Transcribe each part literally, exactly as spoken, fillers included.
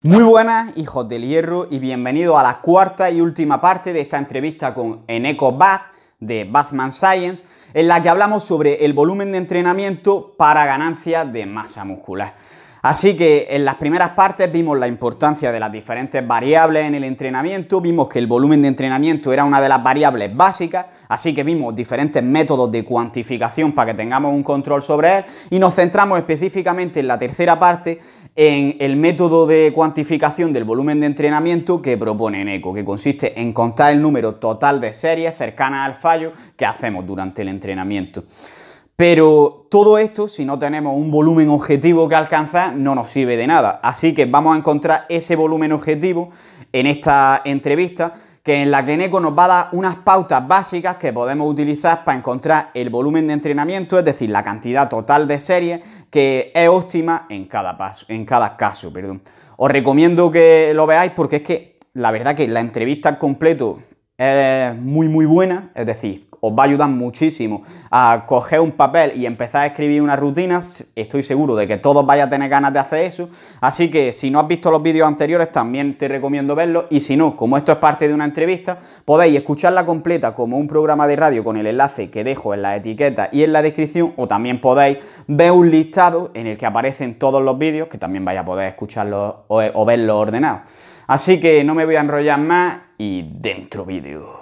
Muy buenas, hijos del hierro, y bienvenidos a la cuarta y última parte de esta entrevista con Eneko Bath, de Bathman Science, en la que hablamos sobre el volumen de entrenamiento para ganancias de masa muscular. Así que en las primeras partes vimos la importancia de las diferentes variables en el entrenamiento, vimos que el volumen de entrenamiento era una de las variables básicas, así que vimos diferentes métodos de cuantificación para que tengamos un control sobre él, y nos centramos específicamente en la tercera parte en el método de cuantificación del volumen de entrenamiento que propone Eneko, que consiste en contar el número total de series cercanas al fallo que hacemos durante el entrenamiento. Pero todo esto, si no tenemos un volumen objetivo que alcanzar, no nos sirve de nada. Así que vamos a encontrar ese volumen objetivo en esta entrevista, que en la que Eneko nos va a dar unas pautas básicas que podemos utilizar para encontrar el volumen de entrenamiento, es decir, la cantidad total de series que es óptima en cada, paso, en cada caso. Perdón. Os recomiendo que lo veáis porque es que la verdad que la entrevista al completo es muy muy buena, es decir, os va a ayudar muchísimo a coger un papel y empezar a escribir unas rutinas. Estoy seguro de que todos vais a tener ganas de hacer eso, así que si no has visto los vídeos anteriores también te recomiendo verlos, y si no, como esto es parte de una entrevista, podéis escucharla completa como un programa de radio con el enlace que dejo en la etiqueta y en la descripción, o también podéis ver un listado en el que aparecen todos los vídeos, que también vais a poder escucharlos o, o verlos ordenados. Así que no me voy a enrollar más y dentro vídeo.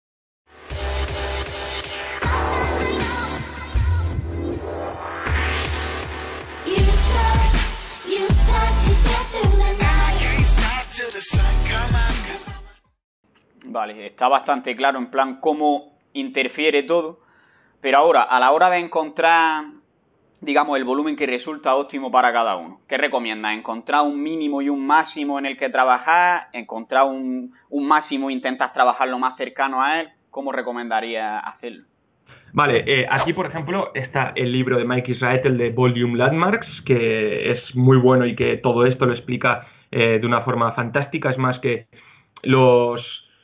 Vale, está bastante claro en plan cómo interfiere todo, pero ahora, a la hora de encontrar, digamos, el volumen que resulta óptimo para cada uno, ¿qué recomiendas? ¿Encontrar un mínimo y un máximo en el que trabajar? ¿Encontrar un, un máximo e intentas trabajar lo más cercano a él? ¿Cómo recomendarías hacerlo? Vale, eh, aquí por ejemplo está el libro de Mike Israel, el de Volume Landmarks, que es muy bueno y que todo esto lo explica eh, de una forma fantástica. Es más que los...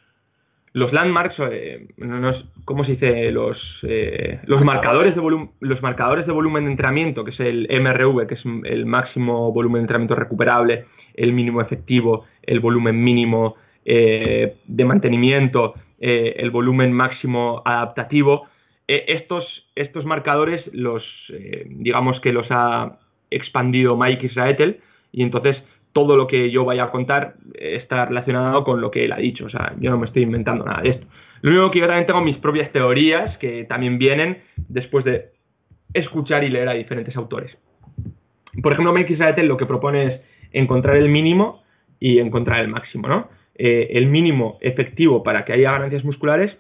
Los landmarks, eh, no es, ¿cómo se dice? Los, eh, los, marcadores de volumen, los marcadores de volumen de entrenamiento, que es el M R V, que es el máximo volumen de entrenamiento recuperable, el mínimo efectivo, el volumen mínimo eh, de mantenimiento, eh, el volumen máximo adaptativo. Eh, estos, estos marcadores, los, eh, digamos que los ha expandido Mike Israel, y entonces todo lo que yo vaya a contar está relacionado con lo que él ha dicho. O sea, yo no me estoy inventando nada de esto. Lo único que yo también tengo mis propias teorías, que también vienen después de escuchar y leer a diferentes autores. Por ejemplo, Mike Israel lo que propone es encontrar el mínimo y encontrar el máximo, ¿no? Eh, el mínimo efectivo para que haya ganancias musculares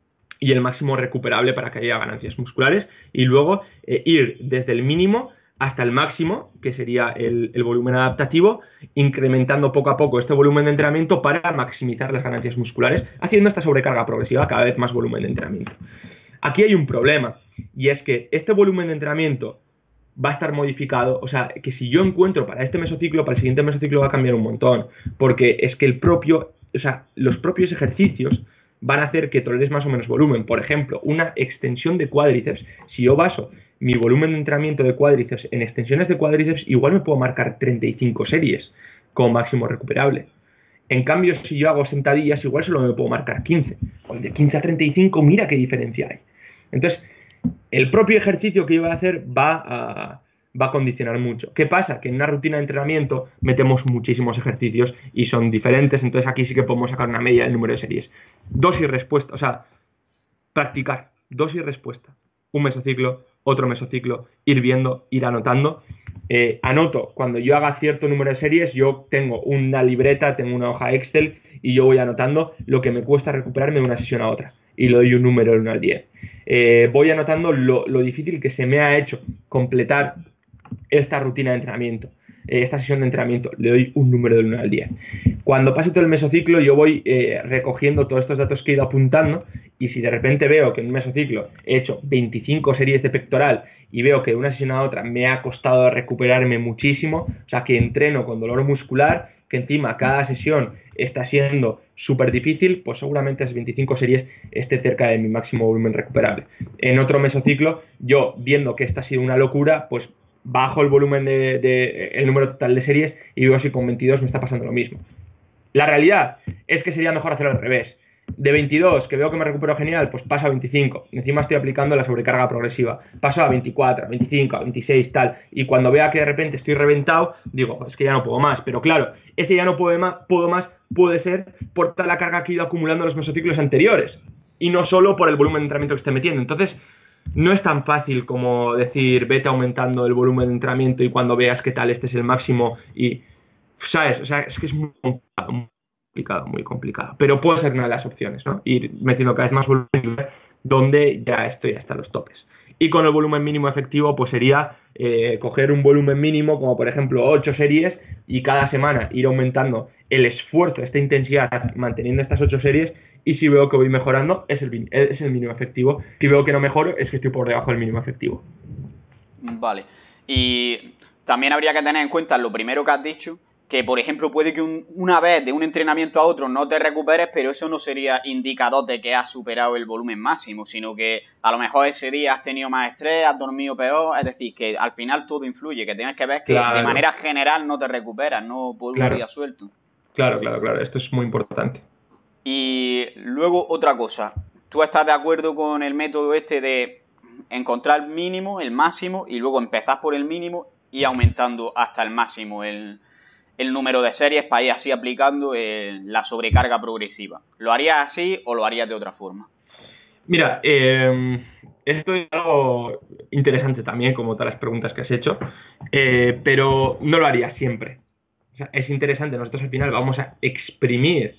y el máximo recuperable para que haya ganancias musculares, y luego eh, ir desde el mínimo hasta el máximo, que sería el, el volumen adaptativo, incrementando poco a poco este volumen de entrenamiento para maximizar las ganancias musculares, haciendo esta sobrecarga progresiva, cada vez más volumen de entrenamiento. Aquí hay un problema, y es que este volumen de entrenamiento va a estar modificado, o sea, que si yo encuentro para este mesociclo, para el siguiente mesociclo va a cambiar un montón, porque es que el propio, o sea, los propios ejercicios van a hacer que toleres más o menos volumen. Por ejemplo, una extensión de cuádriceps. Si yo baso mi volumen de entrenamiento de cuádriceps en extensiones de cuádriceps, igual me puedo marcar treinta y cinco series como máximo recuperable. En cambio, si yo hago sentadillas, igual solo me puedo marcar quince. Pues de quince a treinta y cinco, mira qué diferencia hay. Entonces, el propio ejercicio que yo voy a hacer va a, va a condicionar mucho. ¿Qué pasa? Que en una rutina de entrenamiento metemos muchísimos ejercicios y son diferentes, entonces aquí sí que podemos sacar una media del número de series. Dosis y respuesta, o sea, practicar, dosis y respuesta. Un mesociclo, otro mesociclo, ir viendo, ir anotando. Eh, anoto, cuando yo haga cierto número de series, yo tengo una libreta, tengo una hoja Excel, y yo voy anotando lo que me cuesta recuperarme de una sesión a otra, y le doy un número del uno al diez. Eh, voy anotando lo, lo difícil que se me ha hecho completar esta rutina de entrenamiento, eh, esta sesión de entrenamiento, le doy un número del uno al diez. Cuando pase todo el mesociclo, yo voy eh, recogiendo todos estos datos que he ido apuntando, y si de repente veo que en un mesociclo he hecho veinticinco series de pectoral y veo que de una sesión a otra me ha costado recuperarme muchísimo, o sea, que entreno con dolor muscular, que encima cada sesión está siendo súper difícil, pues seguramente esas veinticinco series esté cerca de mi máximo volumen recuperable. En otro mesociclo, yo viendo que esta ha sido una locura, pues bajo el volumen de, de el número total de series y veo si con veintidós me está pasando lo mismo. La realidad es que sería mejor hacerlo al revés. De veintidós, que veo que me recupero genial, pues paso a veinticinco. Encima estoy aplicando la sobrecarga progresiva. Paso a veinticuatro, a veinticinco, a veintiséis, tal. Y cuando vea que de repente estoy reventado, digo, pues es que ya no puedo más. Pero claro, ese ya no puedo más, puedo más puede ser por toda la carga que he ido acumulando en los mesociclos anteriores. Y no solo por el volumen de entrenamiento que esté metiendo. Entonces, no es tan fácil como decir, vete aumentando el volumen de entrenamiento y cuando veas qué tal este es el máximo y... ¿Sabes? O sea, es que es muy complicado, muy complicado, muy complicado. Pero puede ser una de las opciones, ¿no? Ir metiendo cada vez más volumen donde ya estoy hasta los topes. Y con el volumen mínimo efectivo, pues sería eh, coger un volumen mínimo, como por ejemplo ocho series, y cada semana ir aumentando el esfuerzo, esta intensidad, manteniendo estas ocho series, y si veo que voy mejorando, es el, es el mínimo efectivo. Si veo que no mejoro, es que estoy por debajo del mínimo efectivo. Vale. Y también habría que tener en cuenta lo primero que has dicho, que por ejemplo puede que un, una vez de un entrenamiento a otro no te recuperes, pero eso no sería indicador de que has superado el volumen máximo, sino que a lo mejor ese día has tenido más estrés, has dormido peor, es decir, que al final todo influye, que tienes que ver que Claro, de manera general no te recuperas, no por claro, un día suelto. Claro, claro, claro, esto es muy importante. Y luego otra cosa, ¿tú estás de acuerdo con el método este de encontrar el mínimo, el máximo, y luego empezar por el mínimo y aumentando hasta el máximo el, el número de series para ir así aplicando el, la sobrecarga progresiva? ¿Lo harías así o lo harías de otra forma? Mira, eh, esto es algo interesante también, como todas las preguntas que has hecho, eh, pero no lo haría siempre. O sea, es interesante, nosotros al final vamos a exprimir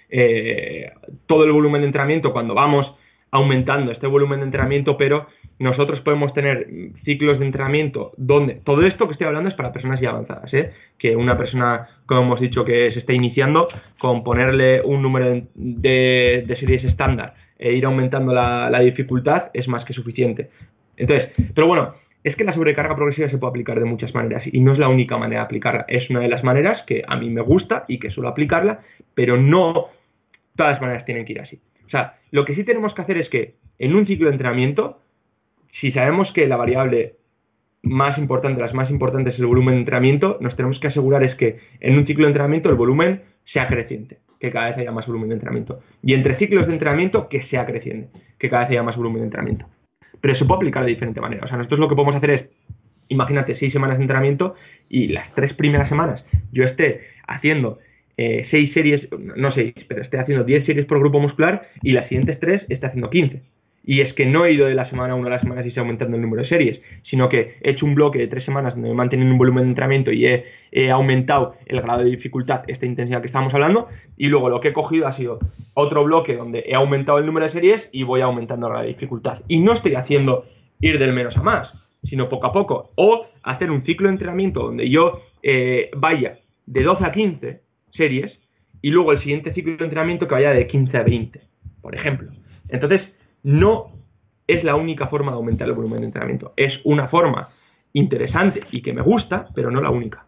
eh, todo el volumen de entrenamiento cuando vamos aumentando este volumen de entrenamiento, pero nosotros podemos tener ciclos de entrenamiento donde todo esto que estoy hablando es para personas ya avanzadas, ¿eh? Que una persona, como hemos dicho, que se está iniciando, con ponerle un número de, de series estándar e ir aumentando la, la dificultad es más que suficiente. Entonces, pero bueno, es que la sobrecarga progresiva se puede aplicar de muchas maneras y no es la única manera de aplicarla. Es una de las maneras que a mí me gusta y que suelo aplicarla, pero no todas las maneras tienen que ir así. O sea, lo que sí tenemos que hacer es que en un ciclo de entrenamiento, si sabemos que la variable más importante, las más importantes es el volumen de entrenamiento, nos tenemos que asegurar es que en un ciclo de entrenamiento el volumen sea creciente, que cada vez haya más volumen de entrenamiento. Y entre ciclos de entrenamiento que sea creciente, que cada vez haya más volumen de entrenamiento. Pero se puede aplicar de diferente manera. O sea, nosotros lo que podemos hacer es, imagínate, seis semanas de entrenamiento y las tres primeras semanas yo esté haciendo eh, seis series, no seis, pero esté haciendo diez series por grupo muscular y las siguientes tres esté haciendo quince. Y es que no he ido de la semana uno a la semana y se aumentando el número de series, sino que he hecho un bloque de tres semanas donde me he mantenido un volumen de entrenamiento y he, he aumentado el grado de dificultad, esta intensidad que estábamos hablando, y luego lo que he cogido ha sido otro bloque donde he aumentado el número de series y voy aumentando el grado de dificultad. Y no estoy haciendo ir del menos a más, sino poco a poco. O hacer un ciclo de entrenamiento donde yo eh, vaya de doce a quince series y luego el siguiente ciclo de entrenamiento que vaya de quince a veinte, por ejemplo. Entonces, no es la única forma de aumentar el volumen de entrenamiento. Es una forma interesante y que me gusta, pero no la única.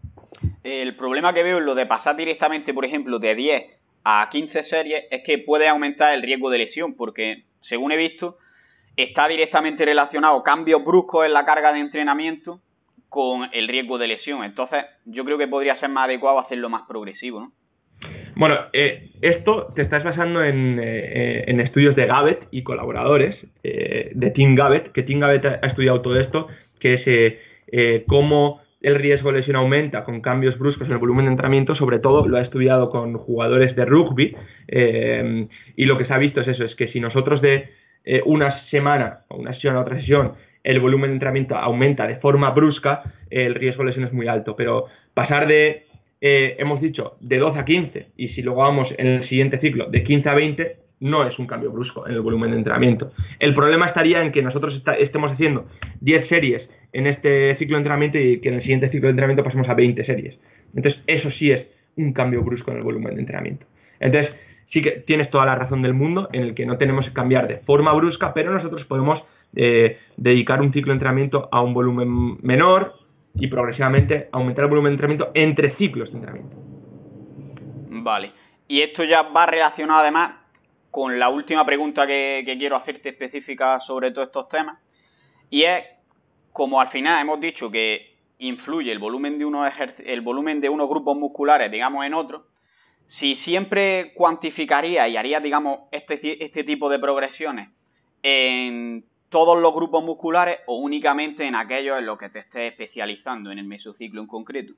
El problema que veo en lo de pasar directamente, por ejemplo, de diez a quince series es que puede aumentar el riesgo de lesión, porque, según he visto, está directamente relacionado cambios bruscos en la carga de entrenamiento con el riesgo de lesión. Entonces, yo creo que podría ser más adecuado hacerlo más progresivo, ¿no? Bueno, eh, esto te estás basando en, eh, en estudios de Gabbett y colaboradores, eh, de Tim Gabbett, que Tim Gabbett ha estudiado todo esto, que es eh, eh, cómo el riesgo de lesión aumenta con cambios bruscos en el volumen de entrenamiento. Sobre todo lo ha estudiado con jugadores de rugby, eh, y lo que se ha visto es eso, es que si nosotros de eh, una semana o una sesión a otra sesión el volumen de entrenamiento aumenta de forma brusca, eh, el riesgo de lesión es muy alto, pero pasar de Eh, hemos dicho de doce a quince, y si luego vamos en el siguiente ciclo de quince a veinte, no es un cambio brusco en el volumen de entrenamiento. El problema estaría en que nosotros está, estemos haciendo diez series en este ciclo de entrenamiento y que en el siguiente ciclo de entrenamiento pasemos a veinte series. Entonces, eso sí es un cambio brusco en el volumen de entrenamiento. Entonces, sí que tienes toda la razón del mundo en el que no tenemos que cambiar de forma brusca, pero nosotros podemos eh, dedicar un ciclo de entrenamiento a un volumen menor y progresivamente aumentar el volumen de entrenamiento entre ciclos de entrenamiento. Vale. Y esto ya va relacionado además con la última pregunta que, que quiero hacerte específica sobre todos estos temas. Y es, como al final hemos dicho que influye el volumen de unos, el volumen de unos grupos musculares, digamos, en otros, si siempre cuantificaría y haría, digamos, este, este tipo de progresiones en todos los grupos musculares o únicamente en aquellos en los que te estés especializando, en el mesociclo en concreto.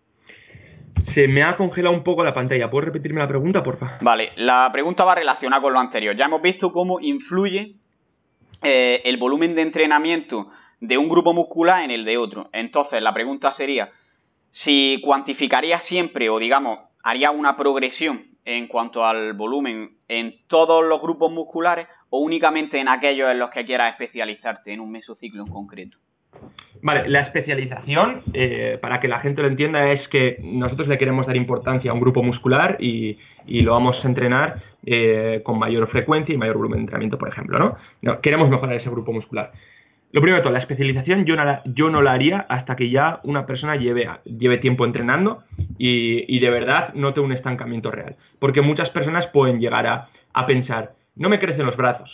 Se me ha congelado un poco la pantalla. ¿Puedes repetirme la pregunta, por favor? Vale, la pregunta va relacionada con lo anterior. Ya hemos visto cómo influye eh, el volumen de entrenamiento de un grupo muscular en el de otro. Entonces, la pregunta sería, si cuantificaría siempre o, digamos, haría una progresión en cuanto al volumen en todos los grupos musculares o únicamente en aquellos en los que quieras especializarte en un mesociclo en concreto. Vale, la especialización, eh, para que la gente lo entienda, es que nosotros le queremos dar importancia a un grupo muscular y, y lo vamos a entrenar eh, con mayor frecuencia y mayor volumen de entrenamiento, por ejemplo, ¿no? No, queremos mejorar ese grupo muscular. Lo primero de todo, la especialización yo no la, yo no la haría hasta que ya una persona lleve, lleve tiempo entrenando y, y de verdad note un estancamiento real. Porque muchas personas pueden llegar a, a pensar, no me crecen los brazos,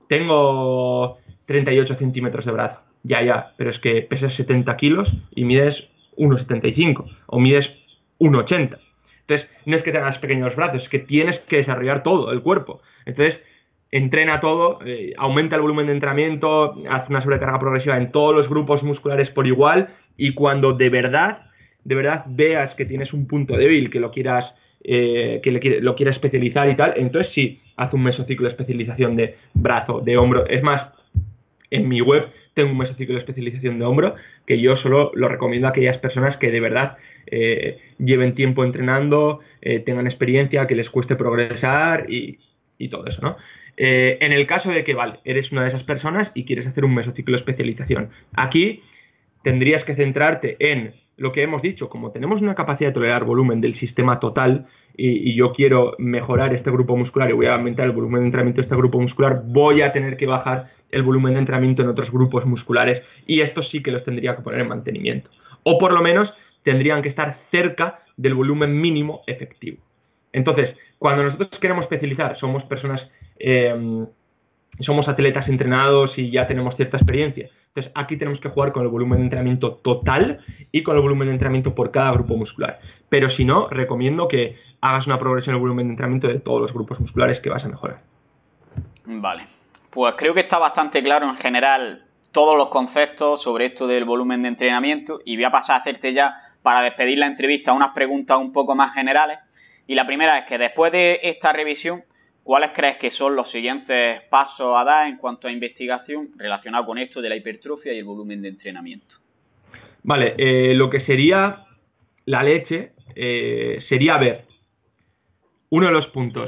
tengo treinta y ocho centímetros de brazo. Ya, ya, pero es que pesas setenta kilos y mides uno setenta y cinco o mides uno ochenta. Entonces, no es que tengas pequeños brazos, es que tienes que desarrollar todo el cuerpo. Entonces, entrena todo, eh, aumenta el volumen de entrenamiento, haz una sobrecarga progresiva en todos los grupos musculares por igual y cuando de verdad, de verdad veas que tienes un punto débil, que lo quieras, eh, que le, lo quieras especializar y tal, entonces sí, haz un mesociclo de especialización de brazo, de hombro. Es más, en mi web tengo un mesociclo de especialización de hombro que yo solo lo recomiendo a aquellas personas que de verdad eh, lleven tiempo entrenando, eh, tengan experiencia, que les cueste progresar y, y todo eso, ¿no? Eh, en el caso de que, vale, eres una de esas personas y quieres hacer un mesociclo de especialización, aquí tendrías que centrarte en lo que hemos dicho, como tenemos una capacidad de tolerar volumen del sistema total y, y yo quiero mejorar este grupo muscular y voy a aumentar el volumen de entrenamiento de este grupo muscular, voy a tener que bajar el volumen de entrenamiento en otros grupos musculares y estos sí que los tendría que poner en mantenimiento. O por lo menos tendrían que estar cerca del volumen mínimo efectivo. Entonces, cuando nosotros queremos especializar, somos personas, eh, somos atletas entrenados y ya tenemos cierta experiencia. Entonces, aquí tenemos que jugar con el volumen de entrenamiento total y con el volumen de entrenamiento por cada grupo muscular. Pero si no, recomiendo que hagas una progresión en el volumen de entrenamiento de todos los grupos musculares que vas a mejorar. Vale. Pues creo que está bastante claro en general todos los conceptos sobre esto del volumen de entrenamiento y voy a pasar a hacerte ya, para despedir la entrevista, unas preguntas un poco más generales. Y la primera es que después de esta revisión, ¿cuáles crees que son los siguientes pasos a dar en cuanto a investigación relacionado con esto de la hipertrofia y el volumen de entrenamiento? Vale, eh, lo que sería la leche eh, sería ver uno de los puntos.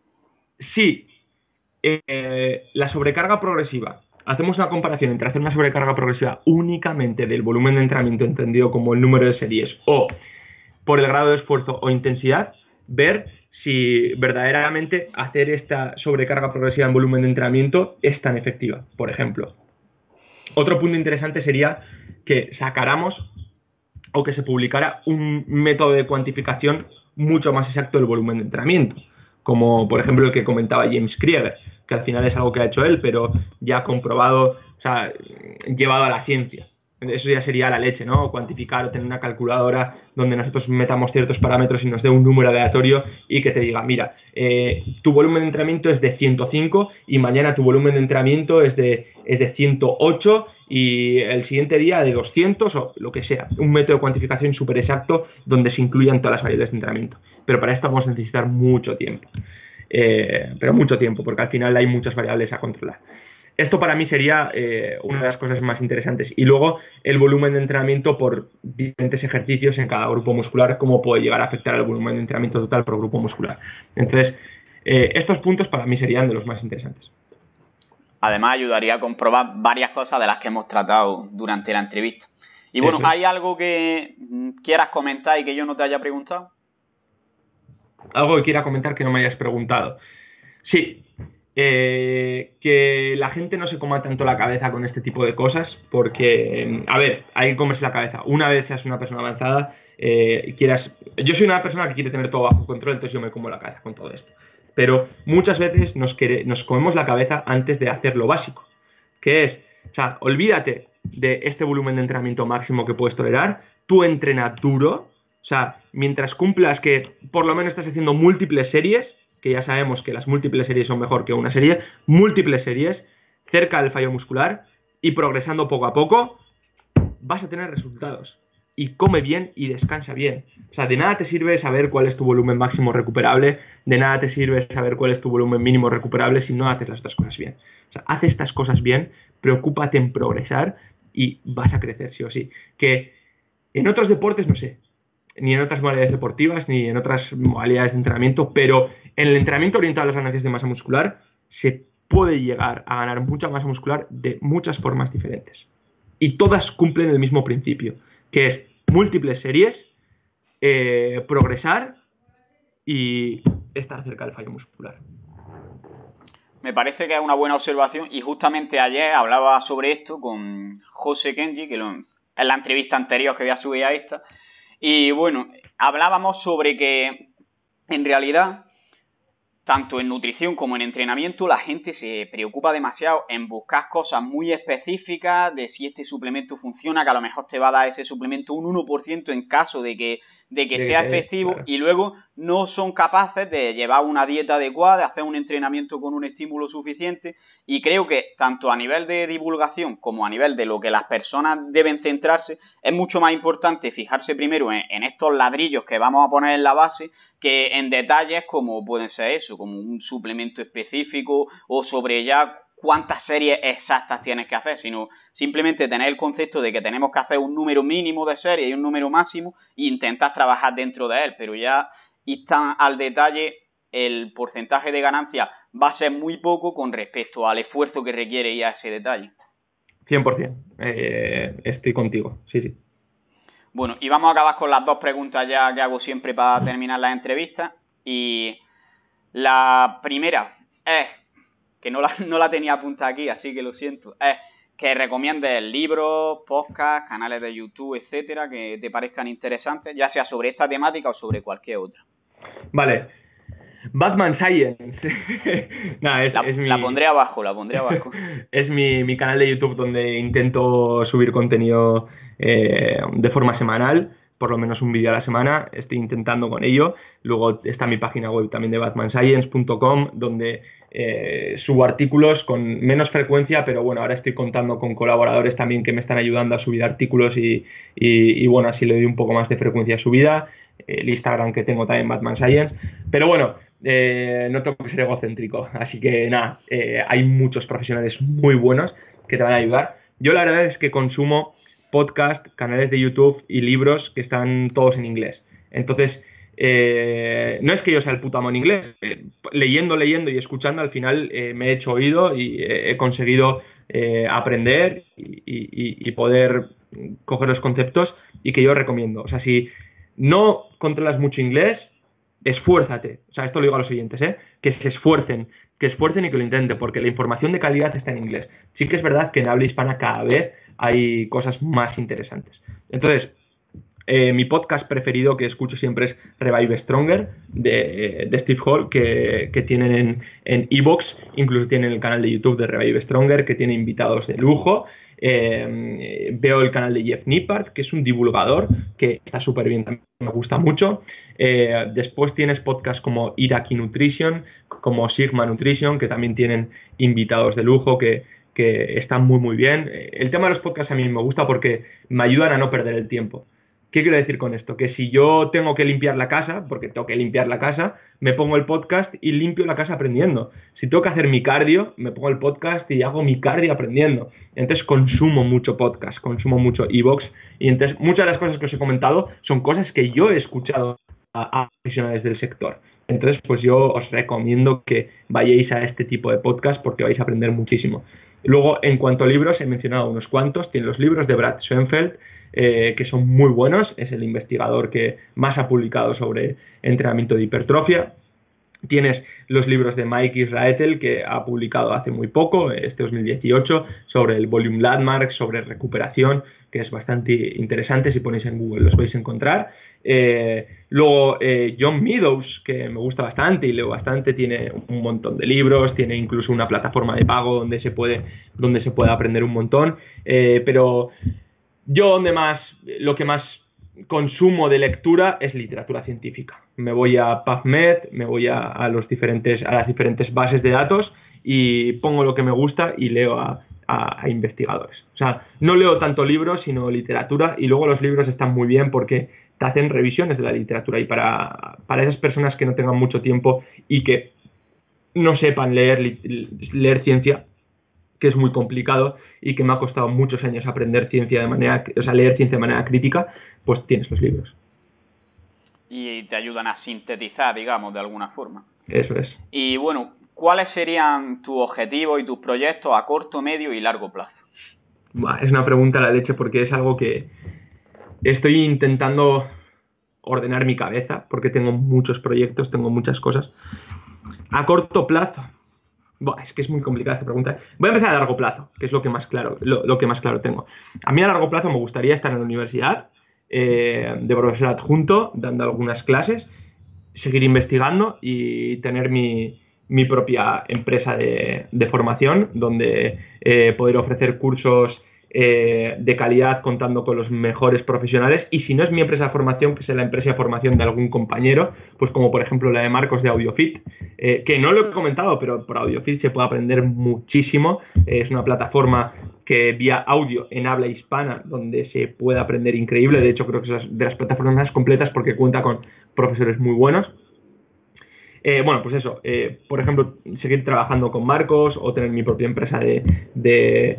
Si eh, la sobrecarga progresiva, hacemos una comparación entre hacer una sobrecarga progresiva únicamente del volumen de entrenamiento entendido como el número de series o por el grado de esfuerzo o intensidad, ver si verdaderamente hacer esta sobrecarga progresiva en volumen de entrenamiento es tan efectiva, por ejemplo. Otro punto interesante sería que sacáramos o que se publicara un método de cuantificación mucho más exacto del volumen de entrenamiento, como por ejemplo el que comentaba James Krieger, que al final es algo que ha hecho él, pero ya comprobado, o sea, llevado a la ciencia. Eso ya sería la leche, ¿no? Cuantificar o tener una calculadora donde nosotros metamos ciertos parámetros y nos dé un número aleatorio y que te diga, mira, eh, tu volumen de entrenamiento es de ciento cinco y mañana tu volumen de entrenamiento es de, es de ciento ocho y el siguiente día de doscientos o lo que sea. Un método de cuantificación súper exacto donde se incluyan todas las variables de entrenamiento. Pero para esto vamos a necesitar mucho tiempo. Eh, pero mucho tiempo, porque al final hay muchas variables a controlar. Esto para mí sería eh, una de las cosas más interesantes. Y luego el volumen de entrenamiento por diferentes ejercicios en cada grupo muscular, cómo puede llegar a afectar el volumen de entrenamiento total por grupo muscular. Entonces, eh, estos puntos para mí serían de los más interesantes. Además, ayudaría a comprobar varias cosas de las que hemos tratado durante la entrevista. Y bueno, ¿hay algo que quieras comentar y que yo no te haya preguntado? Algo que quiera comentar que no me hayas preguntado. Sí. Eh, que la gente no se coma tanto la cabeza con este tipo de cosas, porque, a ver, hay que comerse la cabeza. Una vez seas una persona avanzada, eh, quieras... Yo soy una persona que quiere tener todo bajo control, entonces yo me como la cabeza con todo esto. Pero muchas veces nos, quere, nos comemos la cabeza antes de hacer lo básico, que es, o sea, olvídate de este volumen de entrenamiento máximo que puedes tolerar, tú entrena duro, o sea, mientras cumplas que por lo menos estás haciendo múltiples series, que ya sabemos que las múltiples series son mejor que una serie, múltiples series, cerca del fallo muscular y progresando poco a poco, vas a tener resultados. Y come bien y descansa bien. O sea, de nada te sirve saber cuál es tu volumen máximo recuperable, de nada te sirve saber cuál es tu volumen mínimo recuperable si no haces las otras cosas bien. O sea, haz estas cosas bien, preocúpate en progresar y vas a crecer sí o sí. Que en otros deportes, no sé, ni en otras modalidades deportivas, ni en otras modalidades de entrenamiento, pero en el entrenamiento orientado a las ganancias de masa muscular se puede llegar a ganar mucha masa muscular de muchas formas diferentes. Y todas cumplen el mismo principio, que es múltiples series, eh, progresar y estar cerca del fallo muscular. Me parece que es una buena observación y justamente ayer hablaba sobre esto con José Kenji, que lo, en la entrevista anterior que voy a subir a esta, y bueno, hablábamos sobre que en realidad, tanto en nutrición como en entrenamiento, la gente se preocupa demasiado en buscar cosas muy específicas de si este suplemento funciona, que a lo mejor te va a dar ese suplemento un uno por ciento en caso de que, de que de, sea efectivo, claro. Y luego no son capaces de llevar una dieta adecuada, de hacer un entrenamiento con un estímulo suficiente, y creo que tanto a nivel de divulgación como a nivel de lo que las personas deben centrarse, es mucho más importante fijarse primero en, en estos ladrillos que vamos a poner en la base, que en detalles como pueden ser eso, como un suplemento específico o sobre ya cuántas series exactas tienes que hacer, sino simplemente tener el concepto de que tenemos que hacer un número mínimo de series y un número máximo e intentar trabajar dentro de él, pero ya ir tan al detalle, el porcentaje de ganancia va a ser muy poco con respecto al esfuerzo que requiere ir a ese detalle. cien por ciento, eh, estoy contigo, sí, sí. Bueno, y vamos a acabar con las dos preguntas ya que hago siempre para terminar las entrevistas. Y la primera es, que no la, no la tenía apuntada aquí, así que lo siento, es que recomiendes libros, podcasts, canales de YouTube, etcétera, que te parezcan interesantes, ya sea sobre esta temática o sobre cualquier otra. Vale. Batman Science. Nah, es, la, es mi... la pondré abajo, la pondré abajo. Es mi, mi canal de YouTube donde intento subir contenido eh, de forma semanal, por lo menos un vídeo a la semana, estoy intentando con ello. Luego está mi página web también de batman science punto com, donde eh, subo artículos con menos frecuencia, pero bueno, ahora estoy contando con colaboradores también que me están ayudando a subir artículos y, y, y bueno, así le doy un poco más de frecuencia a su vida. El Instagram que tengo también, Batman Science. Pero bueno, eh, no tengo que ser egocéntrico, así que nada, eh, hay muchos profesionales muy buenos que te van a ayudar. Yo la verdad es que consumo podcast, canales de YouTube y libros que están todos en inglés. Entonces, eh, no es que yo sea el puto amo en inglés. Eh, leyendo, leyendo y escuchando, al final eh, me he hecho oído y eh, he conseguido eh, aprender y, y, y poder coger los conceptos y que yo recomiendo. O sea, si no controlas mucho inglés, esfuérzate. O sea, esto lo digo a los oyentes, ¿eh? Que se esfuercen, que esfuercen y que lo intenten, porque la información de calidad está en inglés. Sí que es verdad que en habla hispana cada vez hay cosas más interesantes. Entonces, eh, mi podcast preferido que escucho siempre es Revive Stronger, de, de Steve Hall, que, que tienen en iVoox, incluso tienen el canal de YouTube de Revive Stronger, que tiene invitados de lujo. Eh, veo el canal de Jeff Nippard, que es un divulgador que está súper bien, también me gusta mucho. Eh, después tienes podcasts como Iraqi Nutrition, como Sigma Nutrition, que también tienen invitados de lujo que, que están muy muy bien. El tema de los podcasts a mí me gusta porque me ayudan a no perder el tiempo. ¿Qué quiero decir con esto? Que si yo tengo que limpiar la casa, porque tengo que limpiar la casa, me pongo el podcast y limpio la casa aprendiendo. Si tengo que hacer mi cardio, me pongo el podcast y hago mi cardio aprendiendo. Entonces consumo mucho podcast, consumo mucho iVoox, y entonces muchas de las cosas que os he comentado son cosas que yo he escuchado a, a profesionales del sector. Entonces pues yo os recomiendo que vayáis a este tipo de podcast porque vais a aprender muchísimo. Luego, en cuanto a libros, he mencionado unos cuantos. Tiene los libros de Brad Schoenfeld, eh, que son muy buenos. Es el investigador que más ha publicado sobre entrenamiento de hipertrofia. Tienes los libros de Mike Israetel, que ha publicado hace muy poco, este dos mil dieciocho, sobre el Volume Landmark, sobre recuperación, que es bastante interesante. Si ponéis en Google los vais a encontrar. Eh, luego eh, John Meadows, que me gusta bastante y leo bastante, tiene un montón de libros, tiene incluso una plataforma de pago donde se puede, donde se puede aprender un montón. Eh, pero yo donde más, lo que más consumo de lectura es literatura científica. Me voy a PubMed, me voy a, a los diferentes, a las diferentes bases de datos y pongo lo que me gusta y leo a, a, a investigadores. O sea, no leo tanto libros, sino literatura, y luego los libros están muy bien porque te hacen revisiones de la literatura, y para, para esas personas que no tengan mucho tiempo y que no sepan leer, leer ciencia, que es muy complicado y que me ha costado muchos años aprender ciencia de manera, o sea, leer ciencia de manera crítica, pues tienes los libros. Y te ayudan a sintetizar, digamos, de alguna forma. Eso es. Y bueno, ¿cuáles serían tus objetivos y tus proyectos a corto, medio y largo plazo? Buah, es una pregunta a la leche porque es algo que estoy intentando ordenar mi cabeza porque tengo muchos proyectos, tengo muchas cosas. A corto plazo, buah, es que es muy complicada esta pregunta. Voy a empezar a largo plazo, que es lo que más claro, lo, lo que más claro tengo. A mí a largo plazo me gustaría estar en la universidad, eh, de profesor adjunto, dando algunas clases, seguir investigando y tener mi, mi propia empresa de, de formación, donde eh, poder ofrecer cursos eh, de calidad contando con los mejores profesionales, y si no es mi empresa de formación, que sea la empresa de formación de algún compañero, pues como por ejemplo la de Marcos de AudioFit, eh, que no lo he comentado, pero por AudioFit se puede aprender muchísimo. Eh, es una plataforma que vía audio en habla hispana, donde se puede aprender increíble. De hecho, creo que es de las plataformas más completas porque cuenta con profesores muy buenos. Eh, bueno, pues eso, eh, por ejemplo, seguir trabajando con Marcos o tener mi propia empresa de, de,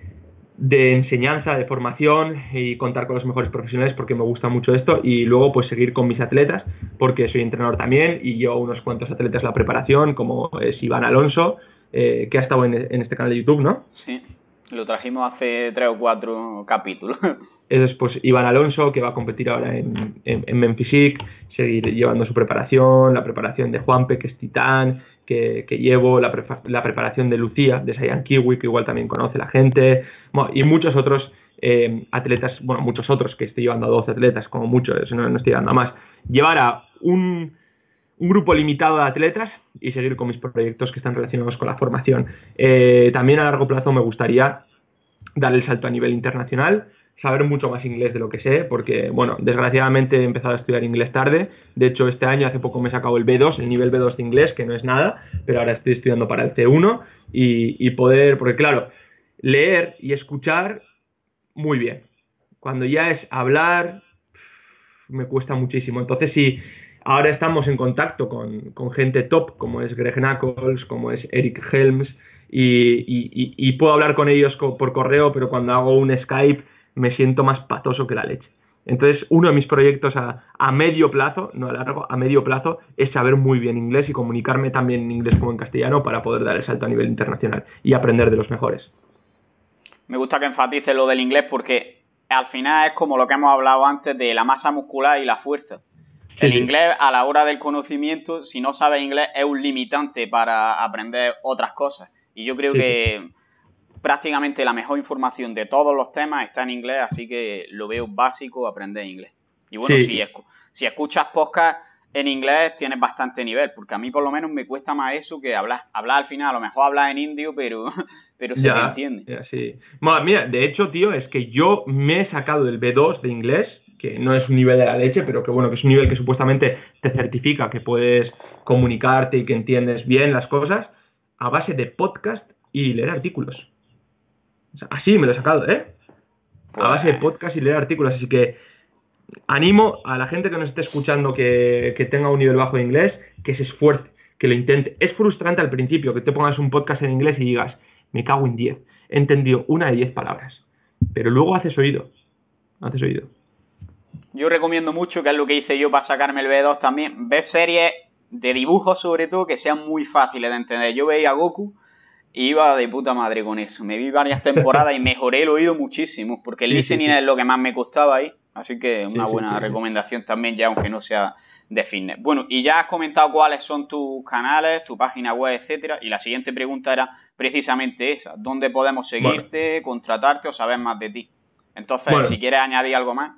de enseñanza, de formación, y contar con los mejores profesionales porque me gusta mucho esto. Y luego pues seguir con mis atletas porque soy entrenador también y llevo unos cuantos atletas en la preparación, como es Iván Alonso, eh, que ha estado en, en este canal de YouTube, ¿no? Sí, lo trajimos hace tres o cuatro capítulos. Es pues Iván Alonso, que va a competir ahora en, en, en Menphysique, seguir llevando su preparación, la preparación de Juanpe, que es Titán, que, que llevo, la, pre la preparación de Lucía, de Saiyan Kiwi, que igual también conoce la gente, bueno, y muchos otros eh, atletas, bueno, muchos otros, que estoy llevando a doce atletas, como mucho, eso no, no estoy dando a más. Llevar a un, un grupo limitado de atletas y seguir con mis proyectos que están relacionados con la formación. Eh, también a largo plazo me gustaría dar el salto a nivel internacional, saber mucho más inglés de lo que sé, porque, bueno, desgraciadamente he empezado a estudiar inglés tarde. De hecho, este año, hace poco me he sacado el B dos, el nivel B dos de inglés, que no es nada, pero ahora estoy estudiando para el C uno y, y poder, porque claro, leer y escuchar, muy bien. Cuando ya es hablar, me cuesta muchísimo. Entonces, si ahora estamos en contacto con, con gente top, como es Greg Knuckles, como es Eric Helms, y, y, y puedo hablar con ellos por correo, pero cuando hago un Skype me siento más patoso que la leche. Entonces, uno de mis proyectos a, a medio plazo, no a largo, a medio plazo, es saber muy bien inglés y comunicarme también en inglés como en castellano para poder dar el salto a nivel internacional y aprender de los mejores. Me gusta que enfatices lo del inglés porque al final es como lo que hemos hablado antes de la masa muscular y la fuerza. El sí, inglés, sí. A la hora del conocimiento, si no sabes inglés, es un limitante para aprender otras cosas. Y yo creo sí, que sí. prácticamente la mejor información de todos los temas está en inglés, así que lo veo básico aprender inglés. Y bueno, sí. si, escu si escuchas podcast en inglés tienes bastante nivel, porque a mí por lo menos me cuesta más eso que hablar. Hablar al final, a lo mejor hablas en indio, pero, pero se ya, te entiende. Ya, sí. Bueno, mira, de hecho, tío, es que yo me he sacado el B dos de inglés, que no es un nivel de la leche, pero que bueno, que es un nivel que supuestamente te certifica que puedes comunicarte y que entiendes bien las cosas, a base de podcast y leer artículos. O sea, así me lo he sacado, ¿eh? Pues... a base de podcast y leer artículos, así que animo a la gente que nos esté escuchando que, que tenga un nivel bajo de inglés, que se esfuerce, que lo intente. Es frustrante al principio que te pongas un podcast en inglés y digas, me cago en diez, he entendido una de diez palabras, pero luego haces oído, haces oído. Yo recomiendo mucho, que es lo que hice yo para sacarme el B dos también, ver series de dibujos sobre todo que sean muy fáciles de entender. Yo veía a Goku y iba de puta madre con eso. Me vi varias temporadas y mejoré el oído muchísimo, porque el sí, listening sí, sí. es lo que más me costaba ahí. Así que una sí, buena sí, sí, recomendación sí. también, ya aunque no sea de fitness. Bueno, y ya has comentado cuáles son tus canales, tu página web, etcétera. Y la siguiente pregunta era precisamente esa. ¿Dónde podemos seguirte, bueno. contratarte o saber más de ti? Entonces, bueno. si quieres añadir algo más.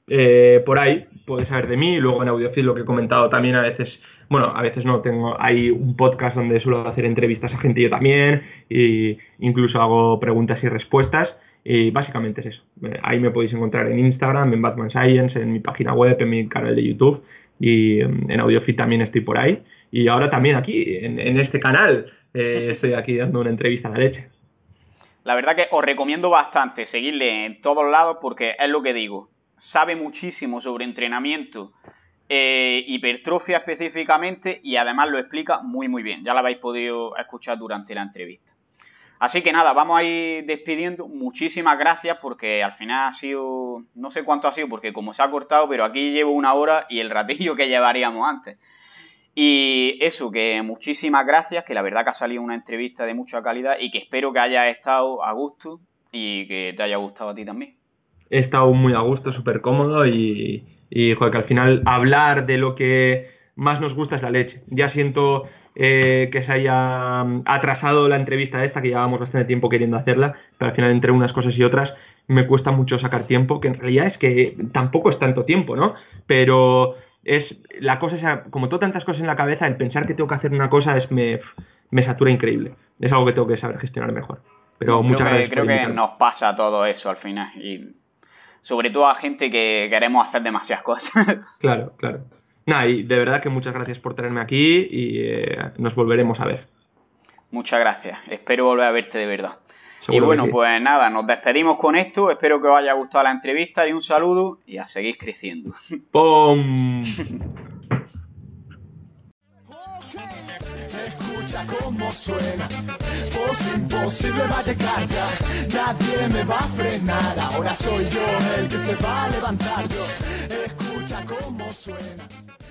eh, por ahí puedes saber de mí. Luego en Audiofeed, lo que he comentado también, a veces, bueno, a veces no, tengo, hay un podcast donde suelo hacer entrevistas a gente yo también, e incluso hago preguntas y respuestas, y básicamente es eso. Ahí me podéis encontrar en Instagram, en Batman Science, en mi página web, en mi canal de YouTube, y en Audiofeed también estoy por ahí. Y ahora también aquí, en, en este canal, eh, estoy aquí dando una entrevista a la leche. La verdad que os recomiendo bastante seguirle en todos lados porque es lo que digo. Sabe muchísimo sobre entrenamiento, eh, hipertrofia específicamente, y además lo explica muy muy bien. Ya lo habéis podido escuchar durante la entrevista. Así que nada, vamos a ir despidiendo. Muchísimas gracias porque al final ha sido, no sé cuánto ha sido porque como se ha cortado, pero aquí llevo una hora y el ratillo que llevaríamos antes. Y eso, que muchísimas gracias, que la verdad que ha salido una entrevista de mucha calidad y que espero que hayas estado a gusto y que te haya gustado a ti también. He estado muy a gusto, súper cómodo y, y joder, que al final hablar de lo que más nos gusta es la leche. Ya siento eh, que se haya atrasado la entrevista esta, que llevábamos bastante tiempo queriendo hacerla, pero al final entre unas cosas y otras me cuesta mucho sacar tiempo, que en realidad es que tampoco es tanto tiempo, ¿no? Pero es la cosa, o sea, como tengo tantas cosas en la cabeza, el pensar que tengo que hacer una cosa es me, me satura increíble. Es algo que tengo que saber gestionar mejor. Pero No, muchas creo que, gracias creo por que invitarme. nos pasa todo eso al final. Y sobre todo a gente que queremos hacer demasiadas cosas. Claro, claro. Nada, y de verdad que muchas gracias por tenerme aquí y eh, nos volveremos a ver. Muchas gracias. Espero volver a verte de verdad. Seguro Y bueno, que sí. pues nada, nos despedimos con esto. Espero que os haya gustado la entrevista y un saludo y a seguir creciendo. ¡Pum! Escucha cómo suena, voz imposible va a llegar ya, nadie me va a frenar, ahora soy yo el que se va a levantar yo, escucha cómo suena.